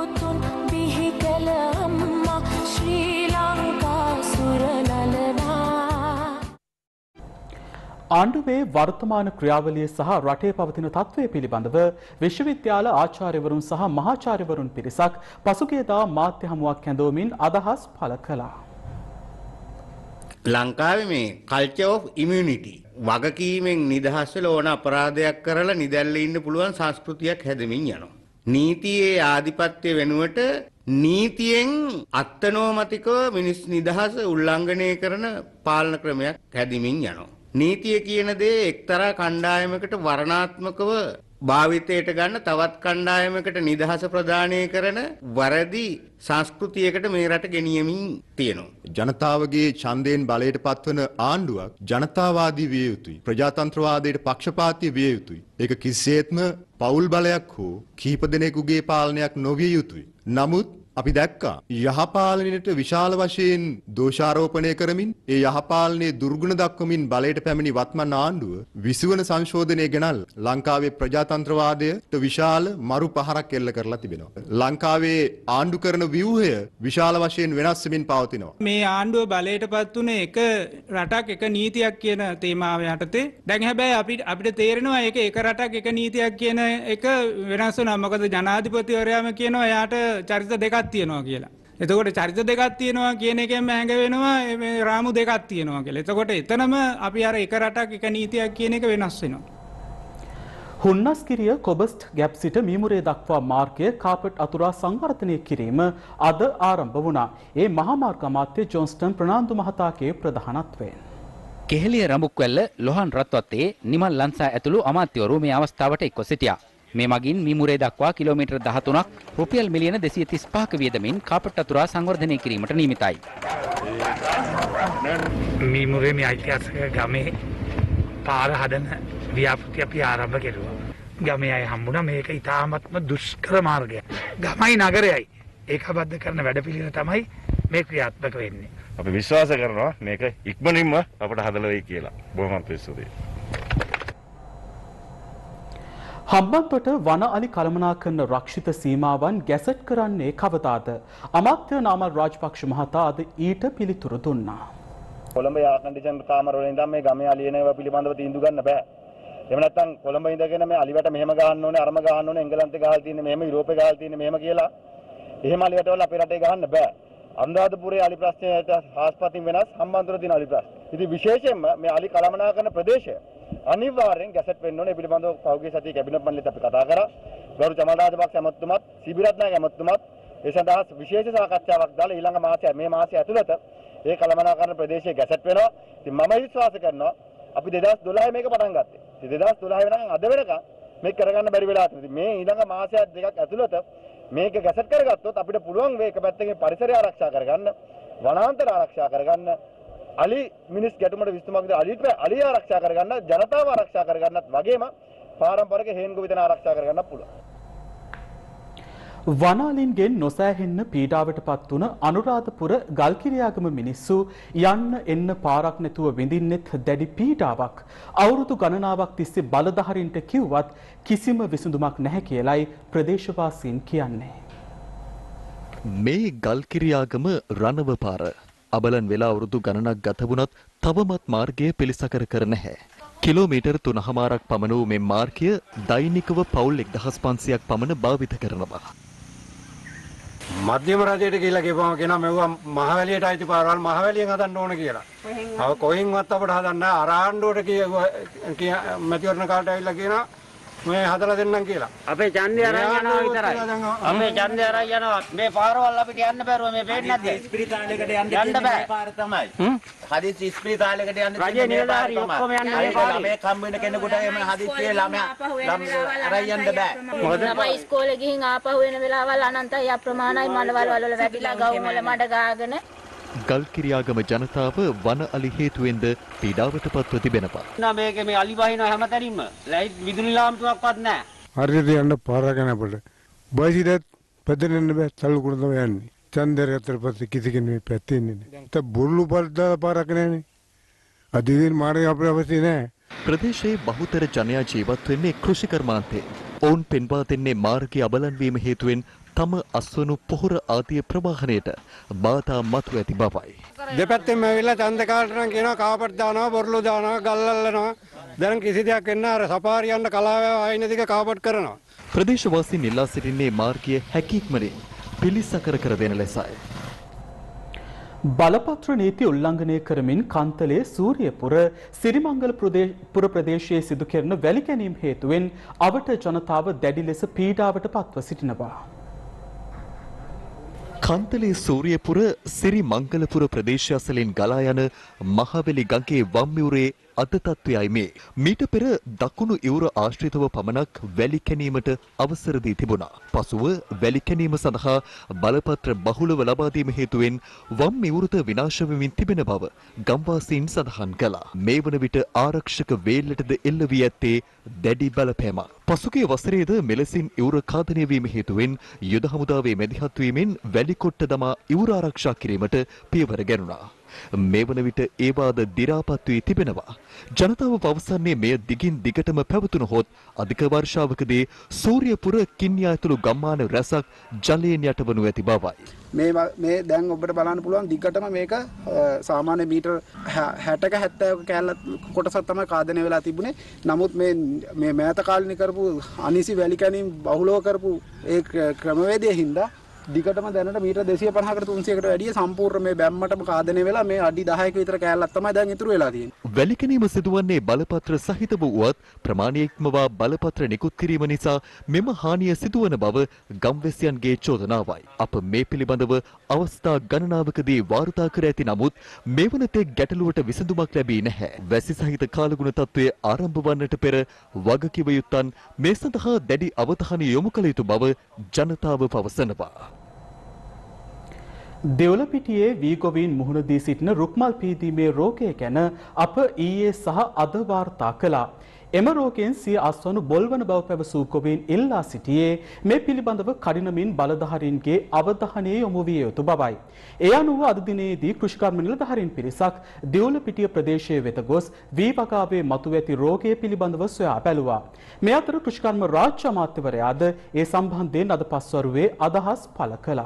ආණ්ඩුවේ වර්තමාන ක්‍රියාවලිය සහ රටේ පවතින තත්ත්වය පිළිබඳව විශ්වවිද්‍යාල ආචාර්යවරුන් සහ මහාචාර්යවරුන් පිරිසක් පසුගියදා මාධ්‍ය හමුවක් ඇඳවමින් අදහස් පළ කළා. ලංකාවේ මේ කල්චර් ඔෆ් ඉමුනිටි වගකීමෙන් නිදහස් වෙලා ඕන අපරාධයක් කරලා නිදැල්ල ඉන්න පුළුවන් සංස්කෘතියක් හැදෙමින් යනවා. නීතියේ ආධිපත්‍ය වෙනුවට නීතියෙන් අත්නෝමතිකව මිනිස් නිදහස උල්ලංඝනය කරන පාලන ක්‍රමයක් හැදෙමින් යනවා. නීතිය කියන දේ එක්තරා කණ්ඩායමකට වර්ණාත්මකව භාවිතයට ගන්න තවත් කණ්ඩායමකට නිදහස ප්‍රදානය කරන වරදි සංස්කෘතියකට මේ රට ගෙනියමින් තියෙනවා. ජනතාවගේ ඡන්දයෙන් බලයට පත්වන ආණ්ඩුවක් ජනතාවාදී විය යුතුයි. ප්‍රජාතන්ත්‍රවාදයට පක්ෂපාතී විය යුතුයි. ඒක කිසිසේත්ම පෞල් බලයක් හෝ කීප දෙනෙකුගේ පාලනයක් නොවිය යුතුයි. නමුත් අපි දැක්කා යහපාලනයට විශාල වශයෙන් දෝෂාරෝපණය කරමින් ඒ යහපාලනයේ දුර්ගුණ දක්වමින් බලයට පැමිණි වත්මන් ආණ්ඩුව විසිවන සංශෝධනය ගෙනල් ලංකාවේ ප්‍රජාතන්ත්‍රවාදයට විශාල මරු පහරක් එල්ල කරලා තිබෙනවා. ලංකාවේ ආණ්ඩු කරන ව්‍යුහය විශාල වශයෙන් වෙනස් වෙමින් පවතිනවා. මේ ආණ්ඩුව බලයට පත් වුණේ එක රටක් එක නීතියක් කියන තේමාව යටතේ. දැන් හැබැයි අපිට අපිට තේරෙනවා ඒක එක රටක් එක නීතියක් කියන එක වෙනස් වෙනවා. මොකද ජනාධිපතිවරයාම කියනවා එයාට චරිත දෙකක් තියෙනවා කියලා. එතකොට චරිත දෙකක් තියෙනවා කියන එකෙන් හැඟ වෙනවා මේ රාමු දෙකක් තියෙනවා කියලා. එතකොට එතනම අපි අර එක රටක් එක නීතියක් කියන එක වෙනස් වෙනවා. හුන්නස්ගිරිය කොබස්ට් ගැප් සිට මීමුරේ දක්වා මාර්ගය කාපට් අතුරා සංවර්ධනය කිරීම අද ආරම්භ වුණා. ඒ මහා මාර්ග අමාත්‍ය ජොන්ස්ටන් ප්‍රනාන්දු මහතාගේ ප්‍රධානත්වයෙන්. කෙහෙලිය රඹුක්වැල්ල ලොහන් රත්වත්තේ නිමල් ලන්සා ඇතුළු අමාත්‍යවරු මේ අවස්ථාවට එක්ව සිටියා. මේ මගින් මීමුරේ දක්වා කිලෝමීටර් දහතුනක් රුපියල් මිලියන දෙසිය තිස් පහක වියදමින් කාපට් අතුරා සංවර්ධනය කිරීමට නියමිතයි. මීමුරේ මේ ඓතිහාසික ගමේ පාර හදන ව්‍යාපෘති අපි ආරම්භ කෙරුවා. ගමේ අය හම්බුණා මේක ඉතාමත්ම දුෂ්කර මාර්ගයක්. ගමයි නගරයයි ඒකබද්ධ කරන වැඩපිළිවෙල තමයි මේ ක්‍රියාත්මක වෙන්නේ. අපි විශ්වාස කරනවා මේක ඉක්මනින්ම අපට හදලා වෙයි කියලා. බොහොම ස්තුතියි. හම්බන්තොට වන අලි කළමනාකරන රක්ෂිත සීමාවන් ගැසට් කරන්නේ කවදාද? අමාත්‍ය නාමල් රාජපක්ෂ මහතා අද ඊට පිළිතුරු දුන්නා. කොළඹ යා කන්ඩිෂන් කාමරවල ඉඳන් මේ ගමේ අලියනව පිළිබඳව තීන්දුව ගන්න බෑ. එහෙම නැත්නම් කොළඹ ඉඳගෙන මේ අලිවට මෙහෙම ගහන්න ඕනේ, අරම ගහන්න ඕනේ, එංගලන්තේ ගහලා තියෙන්නේ මෙහෙම, යුරෝපේ ගහලා තියෙන්නේ මෙහෙම කියලා. එහෙම අලියට වල අපේ රටේ ගහන්න බෑ. අනුරාධපුරේ අලි ප්‍රශ්නයට ආස්පතින් වෙනස්, හම්බන්තොට තියෙන අලි ප්‍රශ්න. ඉතින් විශේෂයෙන්ම මේ අලි කළමනාකරන ප්‍රදේශය අනිවාර්යෙන් ගැසට් වෙන්න ඕනේ. පිළිබඳව පෞද්ගලික සතිය කැබිනට් මණ්ඩලෙත් අපි කතා කරා. ගෞරව ජමල් රාජපක්ෂ ඇමතුමත්, සිබිරත්නායක ඇමතුමත් ඒ සඳහා විශේෂ සාකච්ඡාවක් දාලා ඊළඟ මාසය මේ මාසය ඇතුළත ඒ කළමනාකරන ප්‍රදේශයේ ගැසට් වෙනවා. ඉතින් මම විශ්වාස කරනවා අපි දෙදාස් දොළහ මේක පටන් ගත්තේ. ඉතින් දෙදාස් දොළහ වෙනකන් අද වෙනකන් මේක කරගන්න බැරි වෙලා තියෙනවා. මේ ඊළඟ මාසය දෙකක් ඇතුළත මේක ගැසට් කරගත්තොත් අපිට පුළුවන් වේ එක පැත්තකින් පරිසරය ආරක්ෂා කරගන්න, වනාන්තර ආරක්ෂා කරගන්න, අලි මිනිස් ගැටුමට විසඳුමක් ද අලි අලි ආරක්ෂා කරගන්න, ජනතාව ආරක්ෂා කරගන්නත් වගේම පාරම්පරික හේන් ගොවිතැන ආරක්ෂා කරගන්නත් පුළුවන්. වනාලින්ගෙන් නොසෑහෙන්න පීඩාවට පත් වුණ අනුරාධපුර ගල්කිරියාගම මිනිස්සු යන්න එන්න පාරක් නැතුව විඳින්නෙත් දැඩි පීඩාවක්. අවුරුදු ගණනාවක් තිස්සේ බලධාරීන්ට කිව්වත් කිසිම විසඳුමක් නැහැ කියලයි ප්‍රදේශවාසීන් කියන්නේ. මේ ගල්කිරියාගම රණව පාර අබලන් වෙලා අවුරුදු ගණනක් ගත වුණත් තවමත් මාර්ගය පිළිසකර කර නැහැ. කිලෝමීටර් තුනහමාරක් පමණ වූ මේ මාර්ගය දෛනිකව පවුල් එක්දහස් පන්සියයක් පමණ භාවිත කරනවා. මධ්‍යම රජයට කියලා කියපුවම කියනවා මෙවුවා මහවැලියට අයිති පාරවල් මහවැලියෙන් හදන්න ඕන කියලා. අව කොහෙන්වත් අපට හදන්න නැහැ. අරාණ්ඩුවට කිය මැතිවරණ කාලට ඇවිල්ලා කියනවා මේ හදලා දෙන්නම් කියලා. අපේ ඡන්දය අරන් යනවා විතරයි. අපේ ඡන්දය අරන් යනවා. මේ පාරවල් අපිට යන්න බැරුව මේ පේන්නේ නැද්ද? ඉස්පිරිතාලයකට යන්න යන්න බෑ. පාර තමයි. හදිසි ඉස්පිරිතාලයකට යන්න රජේ නිලධාරී ඔක්කොම යන්නේ මේ පාරේ. මේ කම් වෙන කෙනෙකුට එහෙම හදිස්සියේ ළමයා අරන් යන්න බෑ. මොකද අපි ඉස්කෝලේ ගිහින් ආපහු වෙන වෙලාවල් අනන්තයි අප්‍රමාණයි මලවල් වල වැටිලා ගවුම් වල මඩ ගාගෙන ගල්කිරියාගම ජනතාව වන අලි හේතුවෙන්ද පීඩාවට පත්ව තිබෙනවා. නා මේක මේ අලි වහිනවා හැමතැනින්ම. ලයිට් විදුලි ලාම්පුවක්වත් නැහැ. හරියට යන්න පාරක් යනකොට බයිසිකලෙත් පැදෙන්න බෑ, තල්ලුකුණ තමයි යන්නේ. ඡන්දය අතර පස්සේ කිසි කෙනෙක් පැත්තේ ඉන්නේ නැහැ. ඒක බොල්ලු පල්දා පාරක් නැහැනේ. අදින් මාර්ගය අපේ අවශ්‍ය නැහැ. ප්‍රදේශයේ බහුතර ජනයා ජීවත් වෙන්නේ කෘෂි කර්මාන්තයෙන්. ඔවුන් පෙන්වා දෙන්නේ මාර්ගය අබලන් වීම හේතුවෙන් තම අස්වනු පොහොර ආදිය ප්‍රවාහනයට බාධා මතු ඇති බවයි. දෙපැත්තෙම ඇවිල්ලා ඡන්ද කාලට නම් කියනවා කාපට් දානවා, බොරළු දානවා, ගල් අල්ලනවා. දැන් කිසි දෙයක් වෙන්නේ නැහැ. අර සපාරි යන්න කලාව ආයින දිග කාපට් කරනවා. ප්‍රදේශවාසීන් ඉල්ලා සිටින්නේ මාර්ගය හැකි ඉක්මනින් පිළිසකර කර දෙන ලෙසයි. බලපත්‍ර නීති උල්ලංඝනය කරමින් කන්තලේ සූරියපුර සිරිමංගල පුර ප්‍රදේශයේ සිදු කෙරෙන වැලි කැණීම් හේතුවෙන් අවට ජනතාව දැඩි ලෙස පීඩාවට පත්ව සිටිනවා. කන්තලේ සූරියපුර සිරිමංගලපුර ප්‍රදේශය අසලින් ගලා යන මහවැලි ගඟේ වම්මියුරේ අද තත්ත්වයයි මේ. මීට පෙර දකුණු ඉවුර ආශ්‍රිතව පමණක් වැලි කැණීමට අවසර දී තිබුණා. පසුව වැලි කැණීම සඳහා බලපත්‍ර බහුලව ලබා දීම හේතුවෙන් වම් ඉවුරද විනාශ වෙමින් තිබෙන බව ගම්වාසීන් සඳහන් කළා. මේ වන විට ආරක්ෂක වේල්ලටද එල්ල වී ඇත්තේ දැඩි බලපෑමක්. පසුගිය වසරේද මෙලෙසින් ඉවුර ඝාතනය වීම හේතුවෙන් යුද හමුදාවේ මැදිහත් වීමෙන් වැලි කොට්ට දමා ඉවුර ආරක්ෂා කිරීමට පියවර ගැනුණා. මේ වන විට ඒවාද දි รา පත් වී තිබෙනවා. ජනතාව පවසන්නේ මෙය දිගින් දිගටම පැවතුනහොත් අධික වර්ෂාවකදී සූරියපුර කින්යා ඇතුළු ගම්මාන රැසක් ජලයෙන් යටවනු ඇති බවයි. මේ මේ දැන් ඔබට බලන්න පුළුවන් දිගටම මේක සාමාන්‍ය මීටර් හැටක හැත්තෑවක කෑල්ල කොටසක් තමයි කාදනය වෙලා තිබුණේ. නමුත් මේ මේ මෑත කාලිනී කරපු අනිසි වැලි කැණීම් බහුලව කරපු ඒ ක්‍රමවේදයේ හින්දා දිගටම දැනට මීටර් දෙසිය පනහකට තුන්සියයකට වැඩිය සම්පූර්ණ මේ බැම්මටම කාදනය වෙලා මේ අඩි දහයක විතර කෑල්ලක් තමයි දැන් ඉතුරු වෙලා තියෙන්නේ. වැලි කැණීම සිදුවන්නේ බලපත්‍ර සහිත වුවත් ප්‍රමාණය ඉක්මවා බලපත්‍ර නිකුත් කිරීම නිසා මෙම හානිය සිදුවන බව ගම්වැසියන්ගේ චෝදනාවයි. අප මේ පිළිබඳව අවස්ථා ගණනාවකදී වාර්තා කර ඇති නමුත් මේ වනතෙක් ගැටලුවට විසඳුමක් ලැබී නැහැ. වැසි සහිත කාලගුණ තත්ත්වය ආරම්භ වන්නට පෙර වගකිව යුත්තන් මේ සඳහා දැඩි අවධානය යොමු කළ යුතු බව ජනතාව පවසනවා. දෙවලපිටියේ වීගොවීන් මුහුණ දී සිටින රුක්මල් පීදීමේ රෝගය ගැන අප ඊයේ සහ අද වාර්තා කළා. එම රෝගයෙන් සිය අස්වනු බොල්වන බව පැවසූ ගොවීන් ඉල්ලා සිටියේ මේ පිළිබඳව කඩිනමින් බලධාරීන්ගේ අවධානය යොමු විය යුතු බවයි. ඒ අනුව අද දිනේදී කෘෂිකර්ම නිලධාරීන් පිරිසක් දෙවලපිටිය ප්‍රදේශයේ වෙත ගොස් වී වගාවේ මතුව ඇති රෝගය පිළිබඳව සොයා බැලුවා. මේ අතර කෘෂිකර්ම රාජ්‍ය අමාත්‍යවරයාද ඒ සම්බන්ධයෙන් අද පස්වරුවේ අදහස් පළ කළා.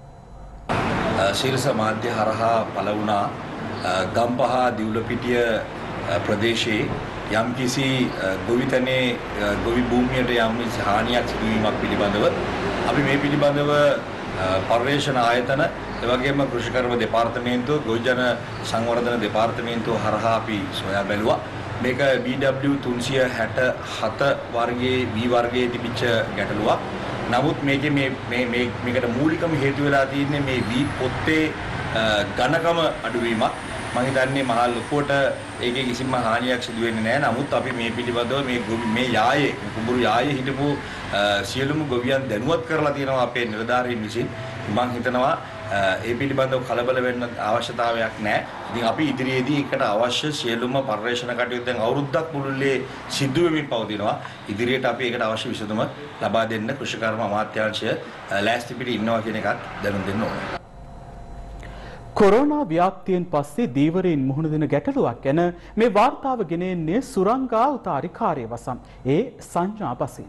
ශීර්ෂ මාධ්‍ය හරහා පළ වුණා ගම්පහ දිවුලපිටිය ප්‍රදේශයේ යම්කිසි ගොවිතැනේ ගොවි භූමියට යම් හානියක් සිදුවීමක් පිළිබඳව අපි මේ පිළිබඳව පර්යේෂණ ආයතන එවැගේම කෘෂිකර්ම දෙපාර්තමේන්තුව ගොවිජන සංවර්ධන දෙපාර්තමේන්තුව හරහා අපි සොයා බැලුවා. මේක බී ඩබ්ලිව් තුන්සිය හැට හත වර්ගයේ වී වර්ගයේ තිබිච්ච ගැටලුවක්. නමුත් මේකේ මේ මේ මේ මේකට මූලිකම හේතු වෙලා තියෙන්නේ මේ වී පොත්තේ ඝනකම අඩුවීමක්. මම හිතන්නේ මහා ලොකුවට ඒකේ කිසිම හානියක් සිදු වෙන්නේ නැහැ. නමුත් අපි මේ පිළිබඳව මේ මේ යායේ කුඹුරු යායේ හිටපු සියලුම ගොවියන් දැනුවත් කරලා තියෙනවා අපේ නිලධාරීන් විසින්. මම හිතනවා ඒ පිළිබඳව කලබල වෙන්න අවශ්‍යතාවයක් නැහැ. ඉතින් අපි ඉදිරියේදී ඒකට අවශ්‍ය සියලුම පර්යේෂණ කටයුතු දැන් අවුරුද්දක් මුළුල්ලේ සිදු වෙමින් පවතිනවා. ඉදිරියට අපි ඒකට අවශ්‍ය විසඳුම ලබා දෙන්න කෘෂිකර්ම අමාත්‍යාංශය ලෑස්ති පිට ඉන්නවා කියන එකත් දැනුම් දෙන්න ඕනේ. කොරෝනා ව්‍යාප්තියෙන් පස්සේ දීවරයින් මුහුණ දෙන ගැටලුවක් ගැන මේ වාර්තාව ගෙනෙන්නේ සුරංගා උතාරි කාර්යවසම්. ඒ සංඥා බසින්.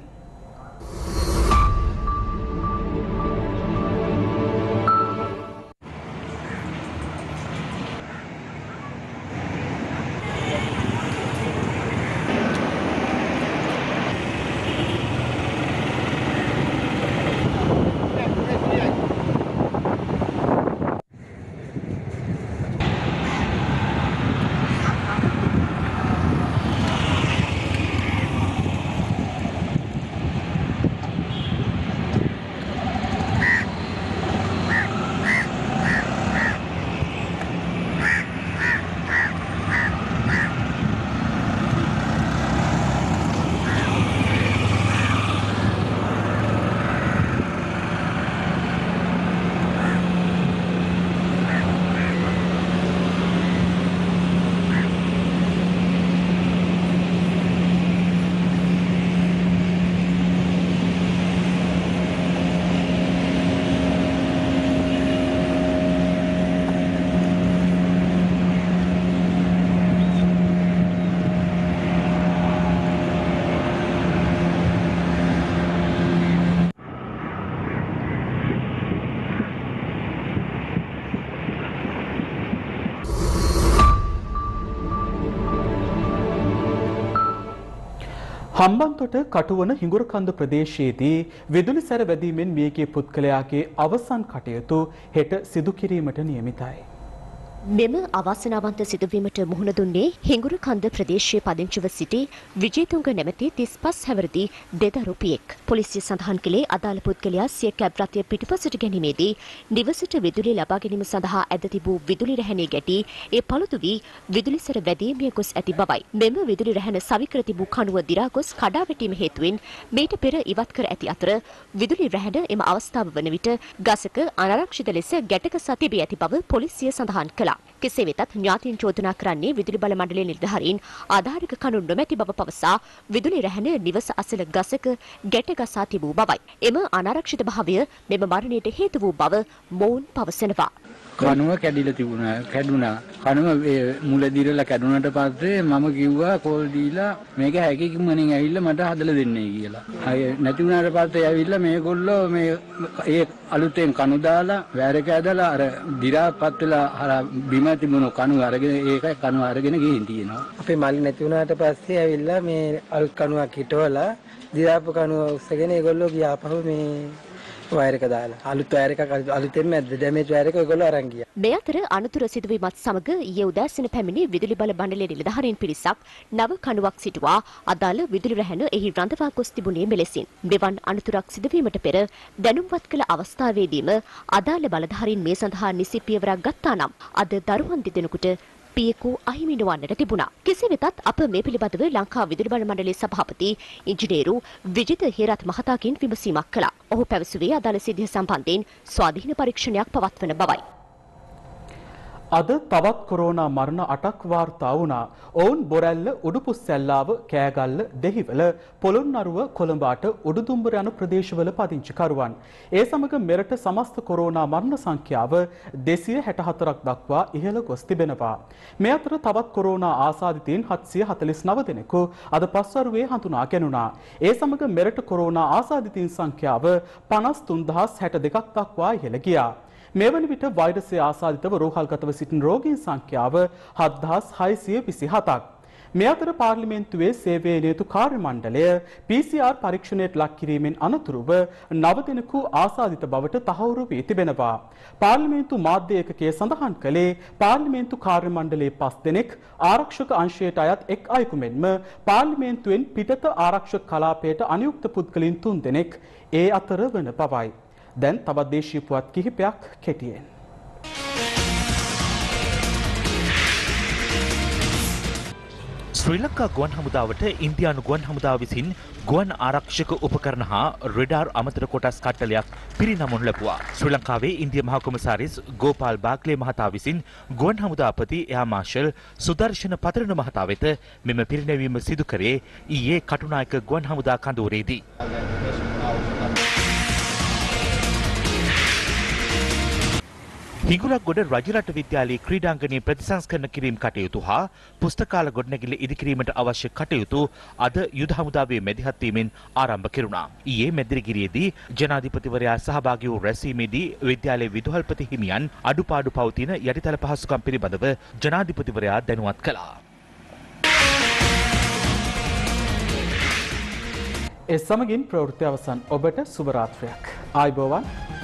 හම්බන්තොට කටුවන හිඟුරකන්ද ප්‍රදේශයේදී විදුලි සැර වැදීමෙන් මියගිය පුද්ගලයාගේ අවසන් කටයුතු හෙට සිදු කිරීමට නියමිතයි. මෙම අවාසනාවන්ත සිදුවීමට මුහුණ දුන්නේ හිඟුරු කන්ද ප්‍රදේශයේ පදිංචිව සිටි විජේතුංග නැමැති තිස්පස් හැවිරිදි දෙදරුපියෙක්. පොලිසිය සඳහන් කළේ අදාළ පුද්ගලයා සිය කැබ් රථය පිටුපසට ගැනීමේදී නිවසට විදුලිය ලබා ගැනීම සඳහා ඇද තිබූ විදුලි රැහැනේ ගැටි ඒ පළුදු වී විදුලි සැර වැදීමේ ගොස් ඇති බවයි. මෙම විදුලි රැහැන සවිකර තිබූ කණුව දිරා ගොස් කඩා වැටීම හේතුවෙන් මීට පෙර ඉවත් කර ඇති අතර විදුලි රැහැන එම අවස්ථාව වන විට ගසක අනාරක්ෂිත ලෙස ගැටගසා තිබී ඇති බව පොලිසිය සඳහන් කළා. කෙසේ වෙතත් ඥාතීන් චෝදනා කරන්නේ විදුලි බල මණ්ඩලයේ නිලධාරීන් ආධාරක කණු නොමැති බව පවසා විදුලි රැහැන නිවස අසල ගසක ගැට ගසා තිබූ බවයි. එම අනාරක්ෂිත භාවය මෙම මරණයට හේතු වූ බව මොවුන් පවසනවා. කණුව කැඩිලා තිබුණා කැඩුනා කණුව මුල දිරලා කැඩුනට පස්සේ මම කිව්වා කෝල් දීලා මේක හැකියකින්මනින් ඇවිල්ලා මට හදලා දෙන්නයි කියලා. අය නැති වුණාට පස්සේ ඇවිල්ලා මේගොල්ලෝ මේ ඒ අලුතෙන් කණු දාලා වැරක ඇදලා අර දිරාපත් වෙලා අර බිම තිබුණු කණු අරගෙන ඒක කණු අරගෙන ගිහින් තියෙනවා. අපේ මල් නැති වුණාට පස්සේ ඇවිල්ලා මේ අලුත් කණුවක් හිටවලා දිරාපු කණුව උස්සගෙන ඒගොල්ලෝ ගියාපහු මේ වයරක දාලා අලුත් වයර එකක් අලුතෙන්ම ඩැමේජ් වයර එක ඔයගොල්ලෝ අරන් ගියා. මේ අතර අනුතර සිදුවීමත් සමග ඊයේ උදෑසන පැමිණි විදුලි බල මණ්ඩලයේ නිලධාරීන් පිරිසක් නව කණුවක් සිටුවා අදාළ විදුලි රැහැන එහි රඳවා ගොස් තිබුණේ මෙලෙසින්. මෙවන් අනුතරක් සිදුවීමට පෙර දැනුම්වත් කළ අවස්ථාවේදීම අදාළ බලධාරීන් මේ සඳහා නිසි පියවරක් ගත්තා නම් අද දරුවන් දෙදෙනෙකුට පියකු අහිමි නොවන්නට තිබුණා. කෙසේ වෙතත් අප මේ පිළිබඳව ලංකා විදුලි බල මණ්ඩලයේ සභාපති ඉංජිනේරු විජිත හේරත් මහතාගෙන් විමසීමක් කළා. ඔහු පැවසුවේ අදාළ සිද්ධිය සම්බන්ධයෙන් ස්වාධීන පරීක්ෂණයක් පවත්වන බවයි. අද තවත් කොරෝනා මරණ අටක් වාර්තා වුණා. ඔවුන් බොරැල්ල, උඩුපුස්සැල්ලාව, කෑගල්ල, දෙහිවල, පොළොන්නරුව, කොළඹාට උඩුදුම්බර යන ප්‍රදේශවල පදිංචිකරුවන්. ඒ සමග මෙරට සමස්ත කොරෝනා මරණ සංඛ්‍යාව දෙසිය හැට හතරක් දක්වා ඉහළ ගොස් තිබෙනවා. මේ අතර තවත් කොරෝනා ආසාදිතයින් හත්සිය හතළිස් නව දෙනෙකු අද පස්වරුවේ හඳුනා ගැනුණා. ඒ සමග මෙරට කොරෝනා ආසාදිතයින් සංඛ්‍යාව පනස් තුන් දහස් හැට දෙකක් දක්වා ඉහළ ගියා. මේ වන විට වෛරසය ආසාදිතව රෝහල්ගතව සිටින රෝගීන් සංඛ්‍යාව හත් දහස් හයසිය විසි හතක්. මේ අතර පාර්ලිමේන්තුවේ සේවයේ නියුතු කාර්ය මණ්ඩලය පී සී ආර් පරීක්ෂණයට ලක් කිරීමෙන් අනතුරුව නව දෙනෙකු ආසාදිත බවට තහවුරු වී තිබෙනවා. පාර්ලිමේන්තු මාධ්‍ය ඒකකයේ සඳහන් කළේ පාර්ලිමේන්තු කාර්ය මණ්ඩලයේ පස් දෙනෙක් ආරක්ෂක අංශයට අයත් එක් අයෙකු මෙන්ම පාර්ලිමේන්තුවෙන් පිටත ආරක්ෂක කලාපයට අනියුක්ත පුද්ගලයන් තුන් දෙනෙක් ඒ අතර වන බවයි. දැන් තවත් දේශීය පුවත් කිහිපයක් කෙටියෙන්. ශ්‍රී ලංකා ගුවන් හමුදාවට ඉන්දියානු ගුවන් හමුදාව විසින් ගුවන් ආරක්ෂක උපකරණ හා රෙඩාර් අමතර කොටස් කට්ටලයක් පිරිනමනු ලැබුවා. ශ්‍රී ලංකාවේ ඉන්දිය මහ කොමසාරිස් ගෝපාල් බාග්ලේ මහතා විසින් ගුවන් හමුදාපති එයා මාර්ෂල් සුදර්ශන පතරණ මහතා වෙත මෙම පිරිනැමීම සිදු කරේ ඊයේ කටුනායක ගුවන් හමුදා කඳවුරේදී. හිඟුරක්ගොඩ රජරට විද්‍යාලයේ ක්‍රීඩාංගණයේ ප්‍රතිසංස්කරණ කිරීම කටයුතු හා පුස්තකාල ගොඩනැගිල්ල ඉදිකිරීමට අවශ්‍ය කටයුතු අද යුද හමුදාවේ මැදිහත් වීමෙන් ආරම්භ කෙරුණා. ඊයේ මැදිරිගිරියේදී ජනාධිපතිවරයා සහභාගී වූ රැස්වීමේදී විද්‍යාලයේ විදුහල්පති හිමියන් අඩුපාඩු පවතින යටිතල පහසුකම් පිළිබඳව ජනාධිපතිවරයා දැනුවත් කළා. ඒ සමගින් ප්‍රවෘත්ති අවසන්. ඔබට සුබ රාත්‍රියක්. ආයුබෝවන්.